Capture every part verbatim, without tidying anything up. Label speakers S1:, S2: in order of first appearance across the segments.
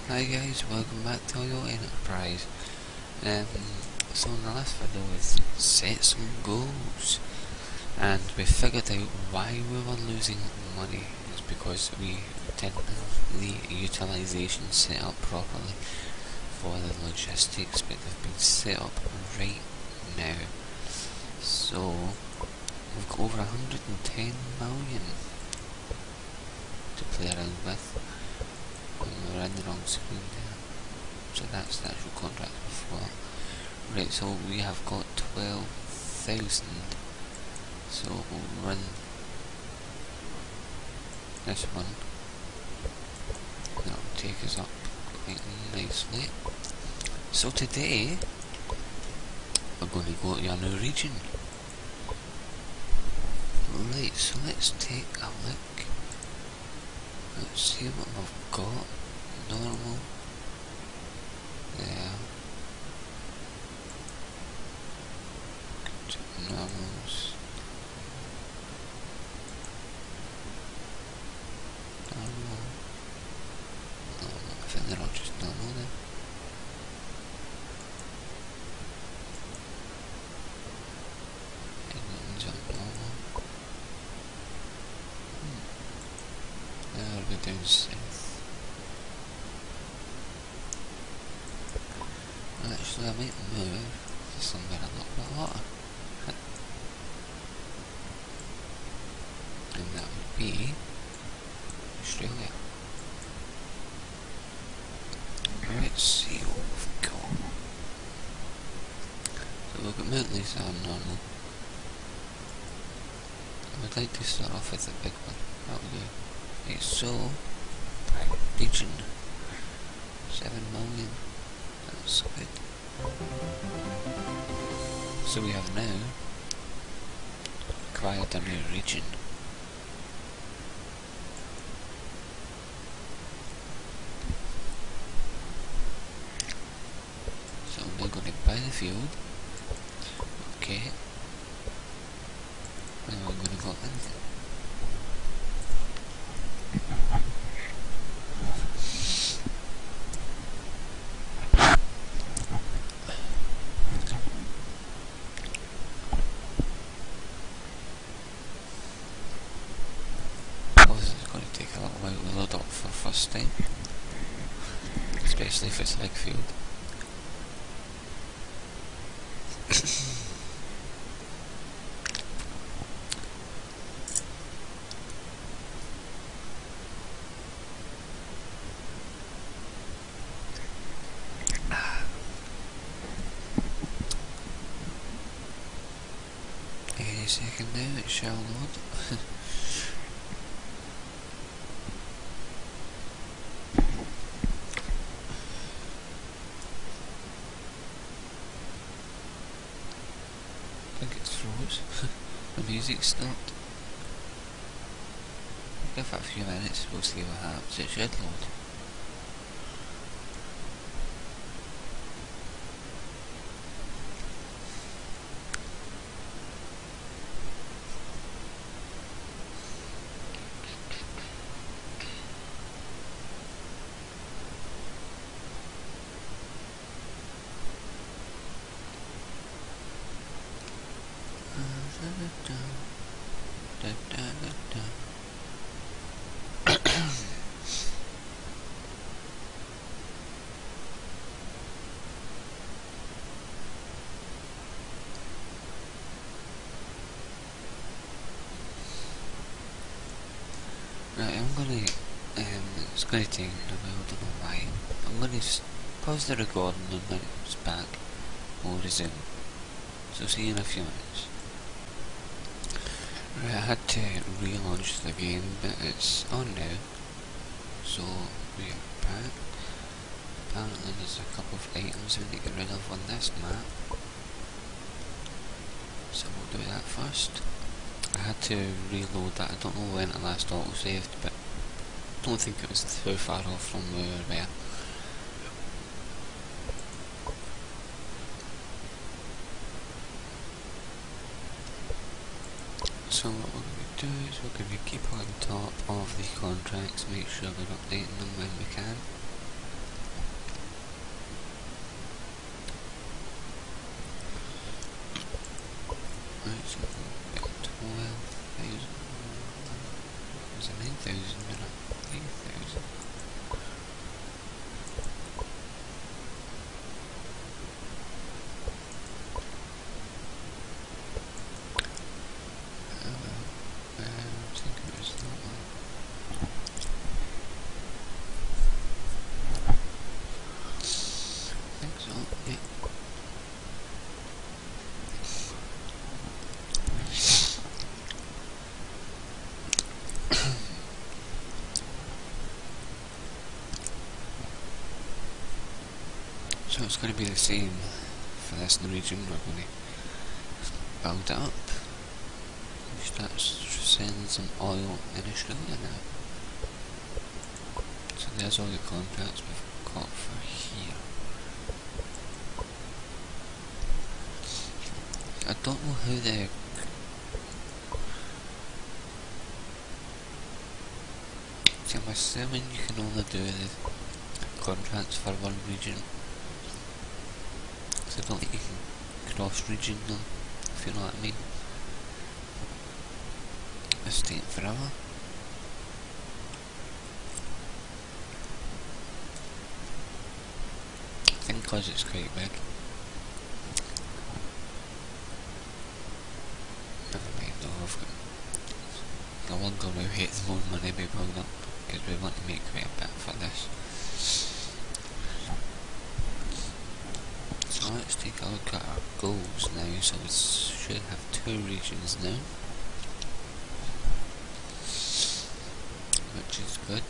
S1: Hi guys, welcome back to Yo Enterprise. Um, so in the last video we set some goals and we figured out why we were losing money. It's because we didn't have the utilisation set up properly for the logistics, but they've been set up right now. So we've got over one hundred ten million to play around with. We're in the wrong screen there, so that's the actual contract before. Right, so we have got twelve thousand, so we'll run this one, that'll take us up quite nicely. So today, we're going to go to your new region. Right, so let's take a look. Let's see what we've got. Normal. There. Normals. Normal. Normal. I think they're all just normal then. Engines are normal. Hmm. Now we'll go down south. Actually, I might move to somewhere a little bit hotter. And that would be Australia. Let's see what we've got. So we've got Mount Lisa on normal. I would like to start off with the big one. That would do. Okay, so region seven million. That's good. So we have now acquired a new region. So I'm now going to buy the field. Okay. Now I'm going to go in. First time, especially if it's a big field. Any second now, it shall load. I think it's froze. The music stopped. Give it a few minutes, we'll see what happens. It should load. Da, da, da, da. Right, I'm gonna, um, it's gonna take a while, I don't know why. I'm gonna just pause the recording and when it's back, we'll resume. So see you in a few minutes. Right, I had to relaunch the game, but it's on now. So we are back. Apparently there's a couple of items we need to get rid of on this map. So we'll do that first. I had to reload that. I don't know when it last auto-saved, but I don't think it was too far off from where we were. So what we're going to do is we're going to keep on top of the contracts, make sure we're updating them when we can. So it's going to be the same for this Norwegian. We're going to build it up. We start sending some oil in Australia now. So there's all the contracts we've got for here. I don't know how the See, I'm assuming you can only do the contracts for one region. So I don't think you can cross region them, if you know what I mean. It's taking forever. I think because it's quite big. Never mind though, I've got the longer we wait, the more money we build up, because we want to make quite a bit for this. So let's take a look at our goals now. So we should have two regions now, which is good.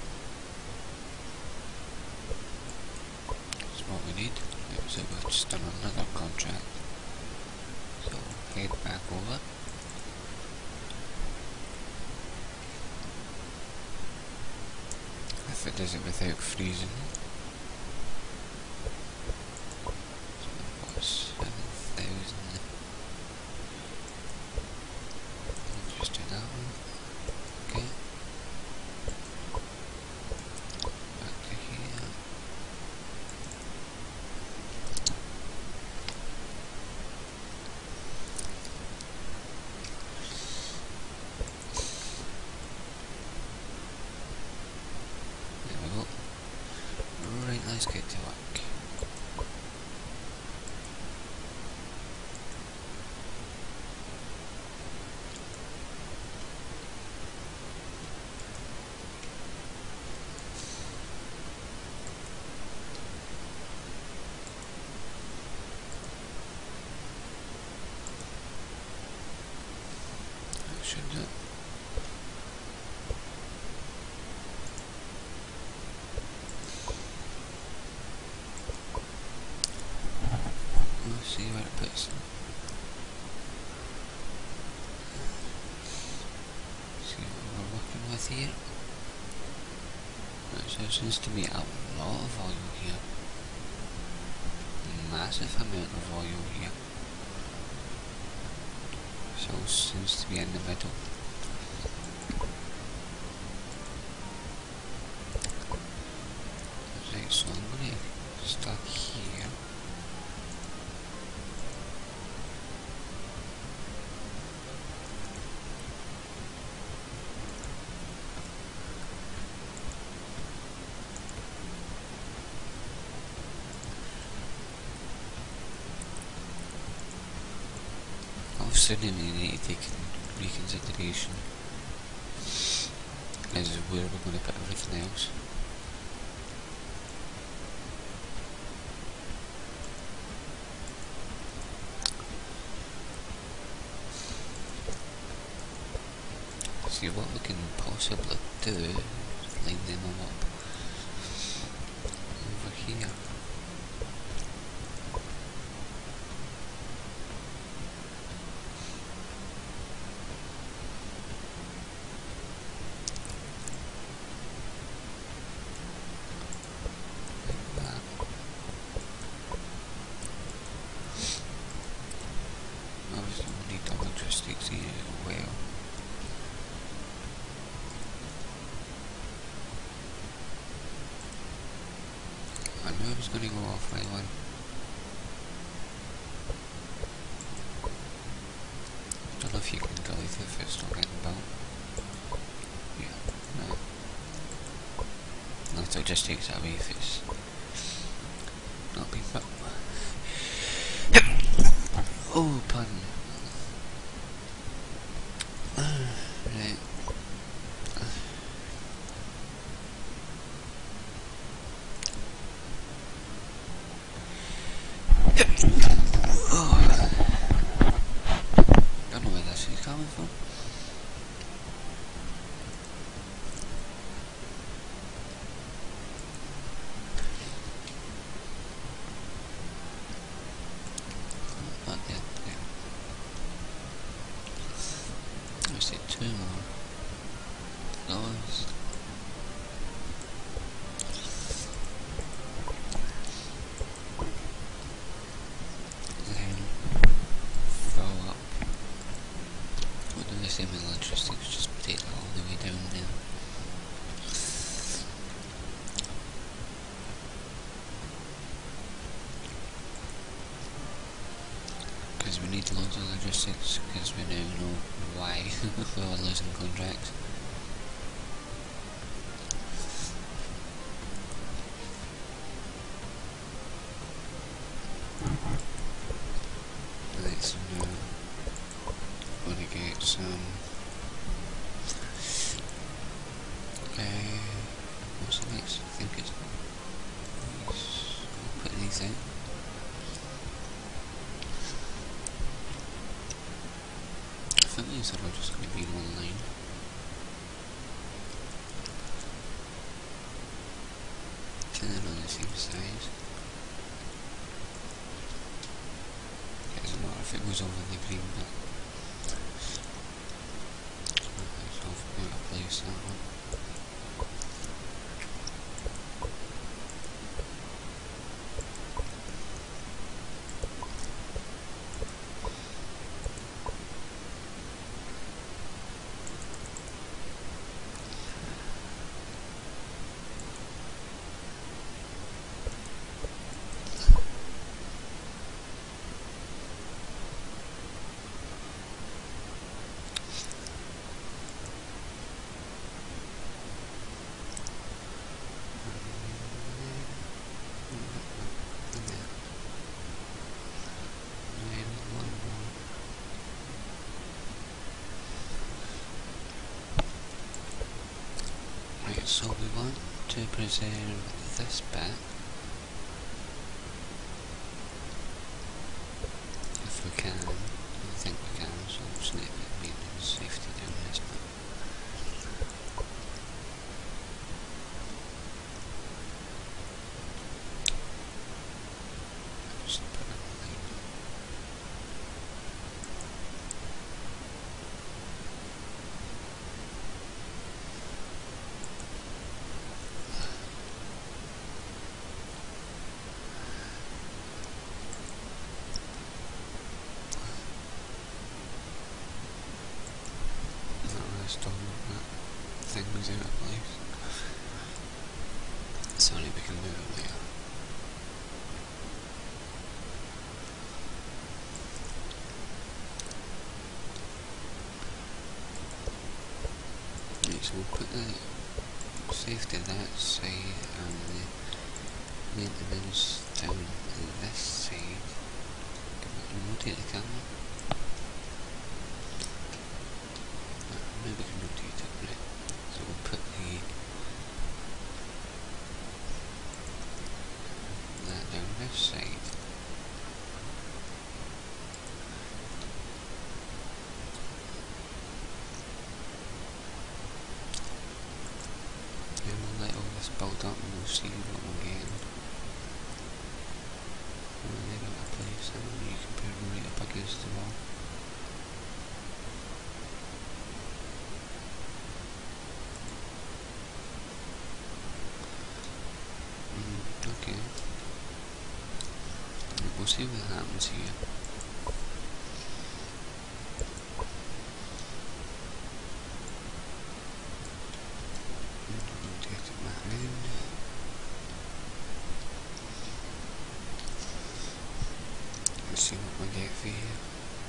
S1: That's what we need. Right, so we've just done another contract. So head back over. If it does it without freezing. So we've got seven thousand. Just do that one. Okay. Back to here. There we go. Right, let's get to work. That should do it. Let's see where it puts them. See what we're working with here. Right, so there seems to be a lot of oil here. Massive amount of oil here. So it seems to be in the middle. Right, so I'm going to start here. Obviously we need to take in reconsideration is where we're going to put everything else. See what we can possibly do is line them all up over here. Obviously we need double logistics here as well. I knew I was going to go off by one. Don't know if you can delete it if it's not getting built. Yeah, no. No, it just takes it away if it's not being built. Oh, pardon. Right. Oh. Don't know where this is coming from. need loads of logistics because we now know why we were losing contracts. Right, so now we're going to get some. Uh, what's the next? I think it's. We'll put these in. I think these are all just going to be in one line. I think they're all the same size. It doesn't matter if it goes over the green bit. So I've got to place that one. So we want to preserve this bit, if we can. I think we can, so we'll just need a bit of maintenance safety down this bit. Just put it in line. Still that thing was out of place. Sorry, we can move it later. Right, so we'll put the safety that side and the maintenance down this side. Can we rotate the camera? Maybe we can rotate it, right? So we'll put the that down this side. And we'll let all this build up and we'll see what we're getting. And then they've got a place and you can put it right up against the wall. Okay. We'll see what happens here. Rotate it back round. Let's see what we get for here.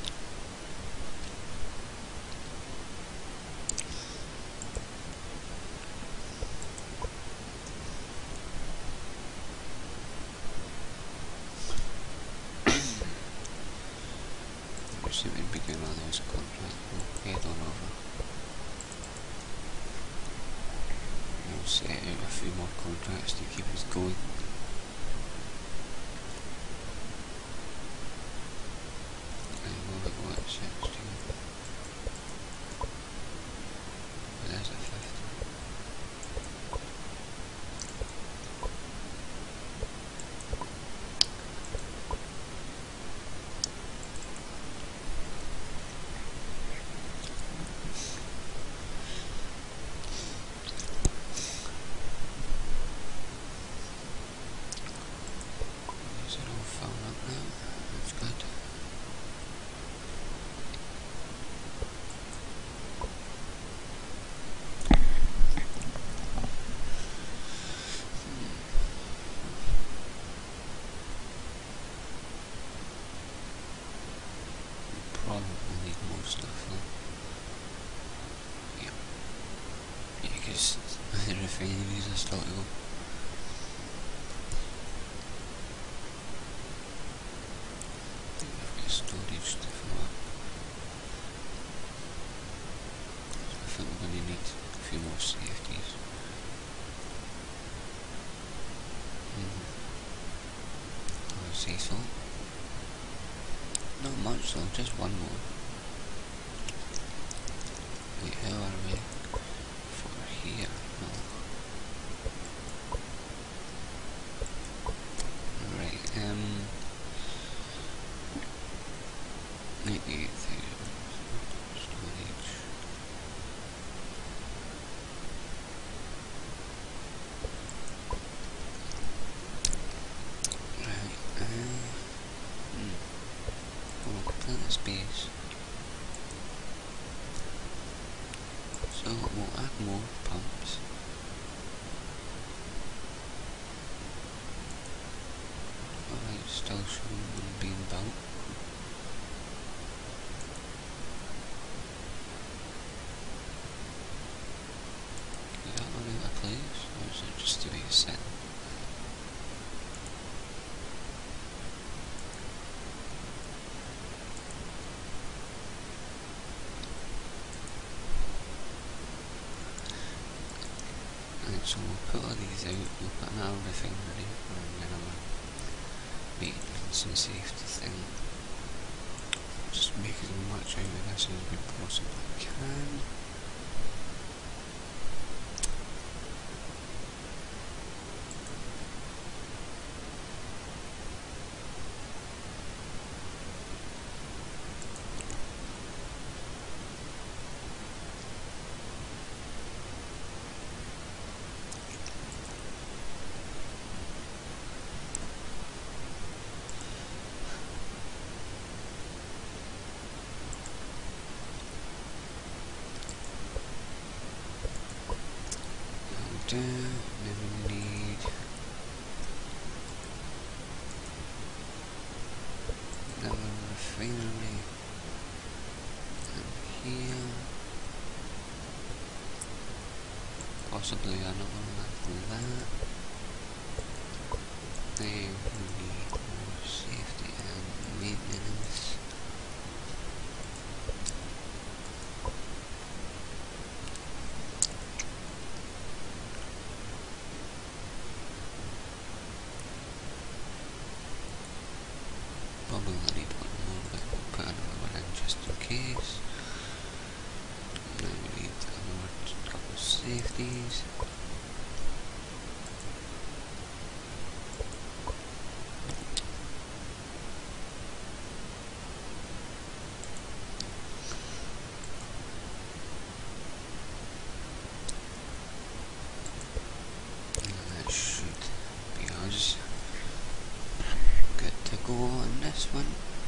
S1: See if we begin on those contracts. We'll head on over. We'll set out a few more contracts to keep us going. And we'll look what it's sixteen. But there's a fifty. successful. Not much though, just one more. Wait, how are we? For here, no. Right, um... ninety-eight thousand storage. Right, uh... hmm. We'll complete the space. So we'll add more pumps. Alright, still showing them being built. Is that the right place, or is it just to be a set? Right, so we'll put all these out, we'll put another refinery, or another maintenance and safety thing. Just make as much out of this as we possibly can. And then we need another refinery and here, possibly another one after that. Then we need more safety and maintenance. Probably need one more, but we'll put another one in just in case. Now we need another couple of safeties. And that should be us. Good to go on this one.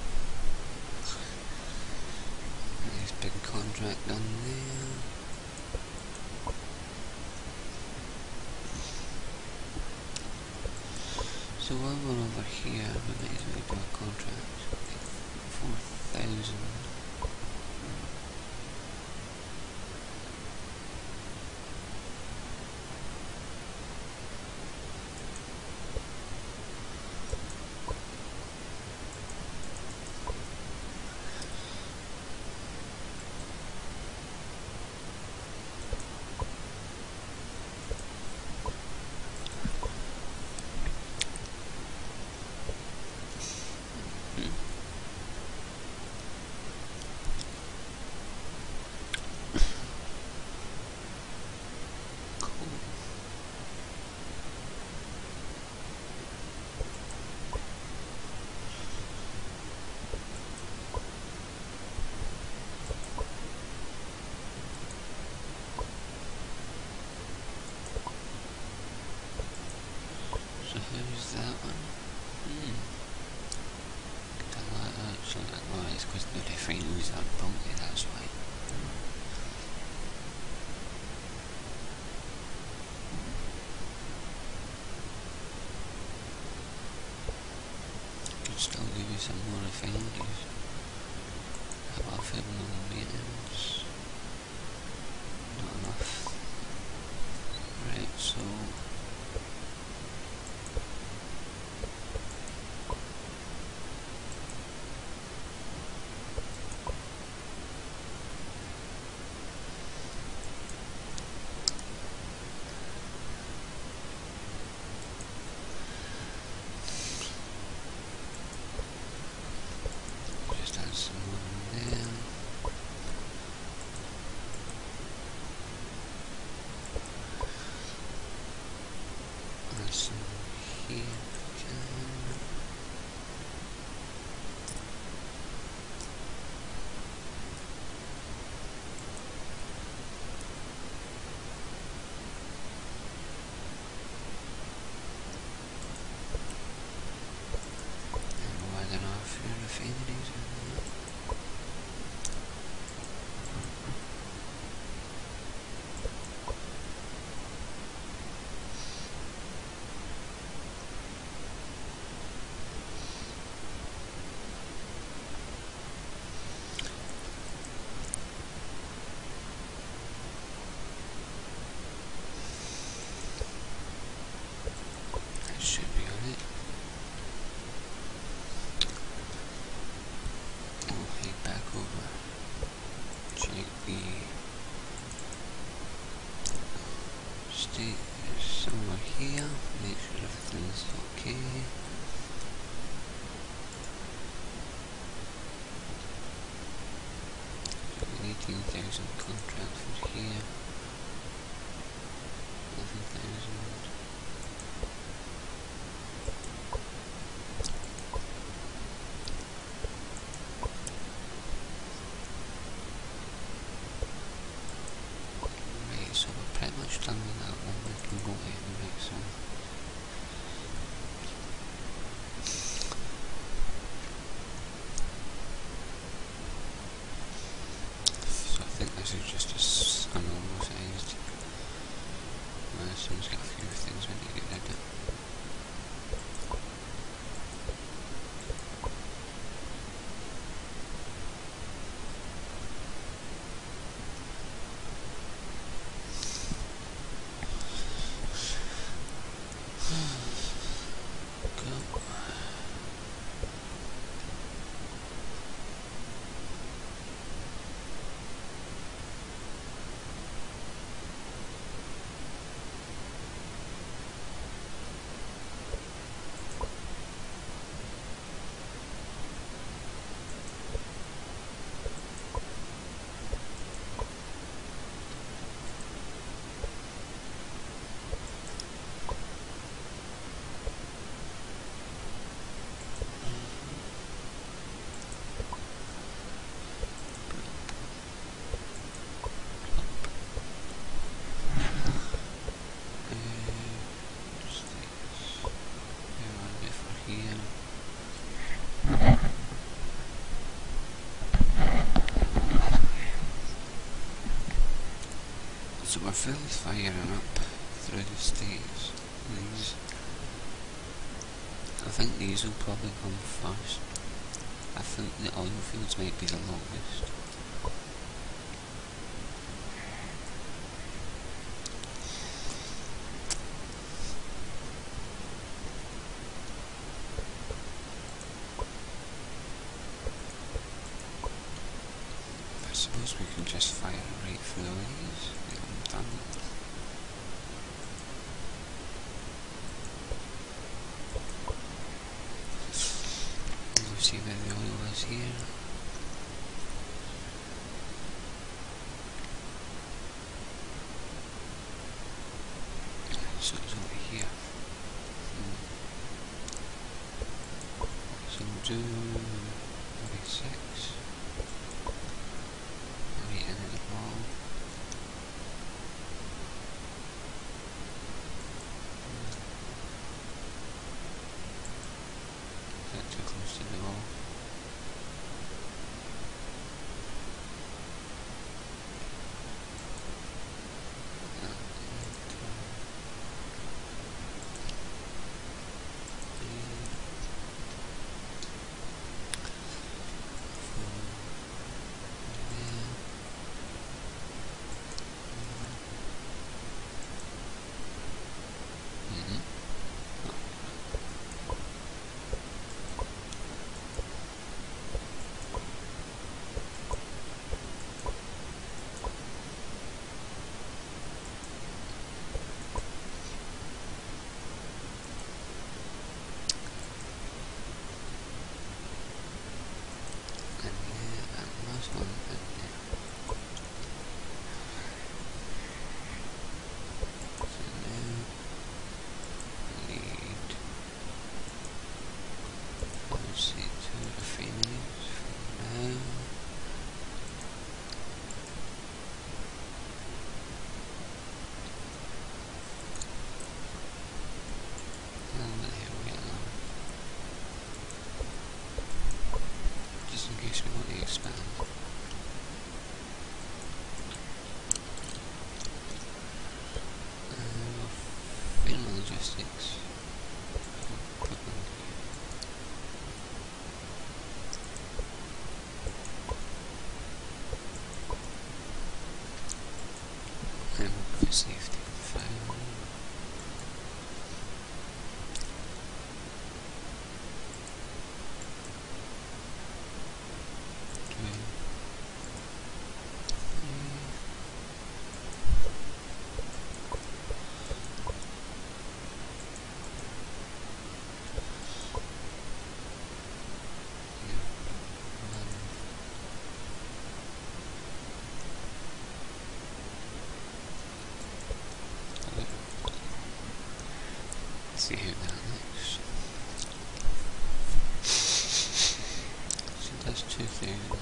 S1: Nice big contract done there. So while we're over here, we might as well do a contract. Four thousand. So who's that one? Hmm. I like that. So that, well, it's because the refineries are bumpy, that's why. Could still give you some more refineries. How about thermal maintenance? Not enough. Right, so some here if we can. And widen off your refineries and that. That should be on it. We'll head back over. Check the status somewhere here. Make sure everything's okay. eighteen thousand contract for here. eleven thousand. Right, so we're pretty much done with that one. We can go to the next one. So I think this is just a, s a normal sized. Uh, this one's got a few things we need to get rid of. Go. So we're fairly firing up through the states. These, I think these will probably come first. I think the oil fields might be the longest. I suppose we can just fire right through these. Get them done. We'll see where the oil is here. So it's over here. Hmm. So we'll do maybe six. Right into the wall. Is that too close to the wall? see who that looks. So that's two thousand.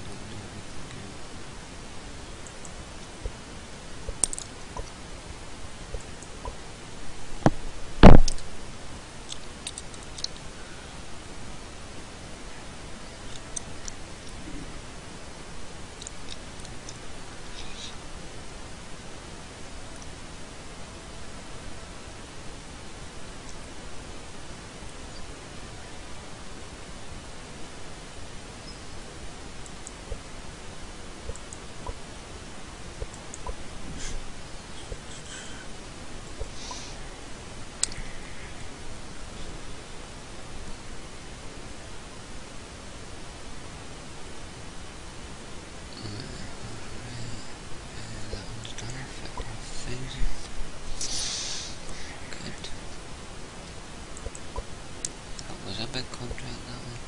S1: Big contract, that one.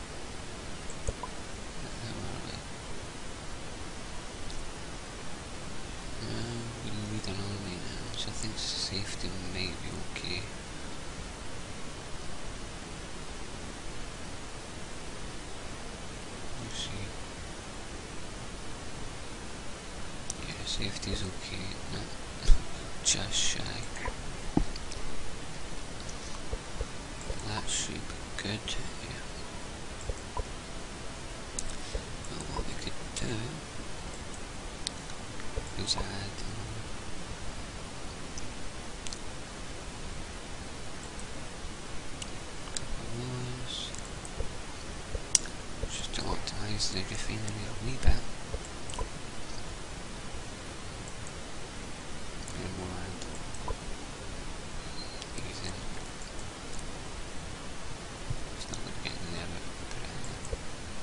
S1: Where are we? Uh, we need an army now, so I think safety may be okay. Let's see. Yeah, safety's okay. No, just shy. That should be good, yeah. Well, what we could do is add um, a couple of those, just to optimise the refinery a wee bit. And we'll add these in. It's not going to get in there, but we'll put it in there.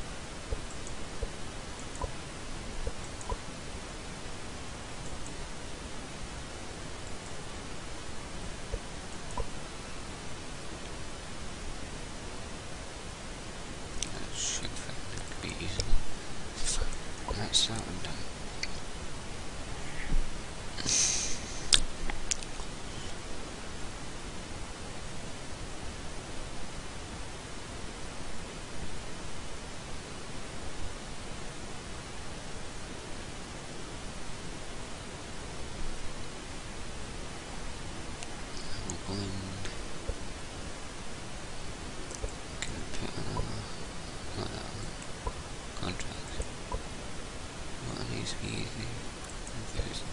S1: That should fit, that could be easily. That's that one done. Blend. Can I put another? Not that one. Contract. What needs to be easy? one thousand.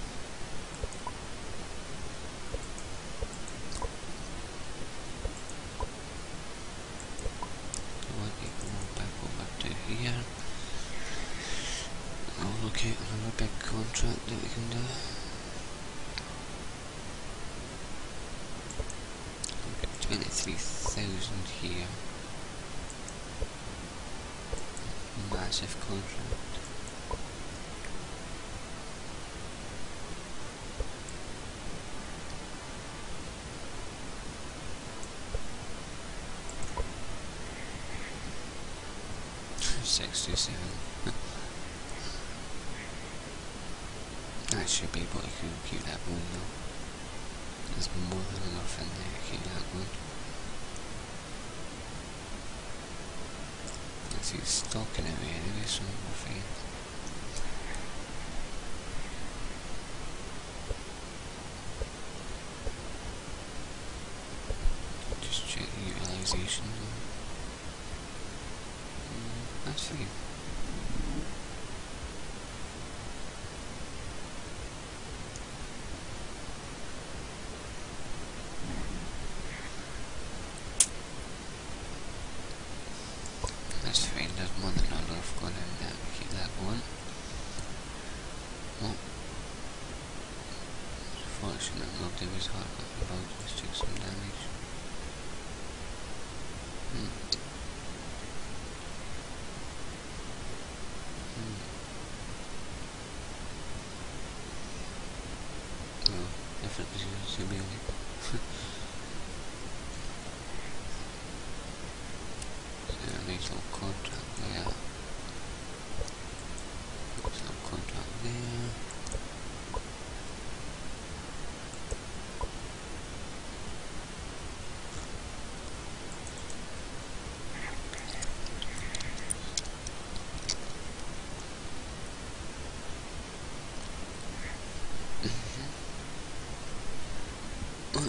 S1: I want to go back over to here. I'll locate another big contract that we can do. twenty-three thousand here. Massive contract. sixty-seven. That should be able to keep that going though. There's more than enough in there to keep that going. Let's see, it's stalking away anyway, so we're fine. Just check the utilisation. Mm, that's fine. That's fine, there's more than enough going in there to keep that going. Well, it's fortunate nobody was hurt with the boat, just took some damage. Hmm. Hmm. Oh, different as you be like. Nice little contract there. Nice little contract there.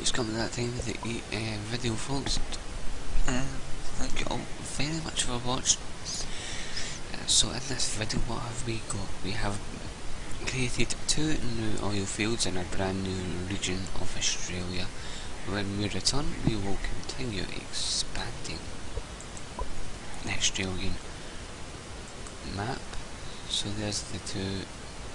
S1: it's come to that time of the uh, video, folks. Uh, thank you all very much for watching. Uh, so in this video, what have we got? We have created two new oil fields in a brand new region of Australia. When we return, we will continue expanding the Australian map. So there's the two,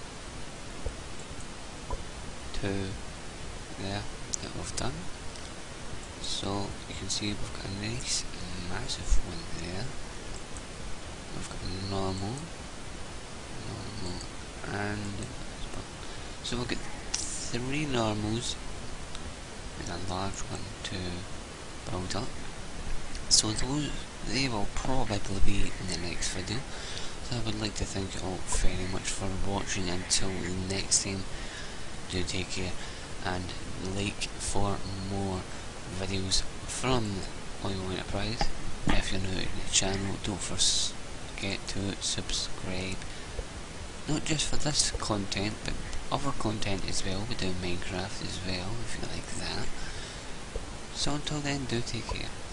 S1: two there that we've done. So you can see we've got a nice massive one there. We've got normal, normal, and so we'll get three normals and a large one to build up. So those, they will probably be in the next video. So I would like to thank you all very much for watching. Until next time, do take care and like for more videos from Oil Enterprise. If you're new to the channel, don't forget to subscribe, not just for this content but other content as well. We do Minecraft as well if you like that. So until then, do take care.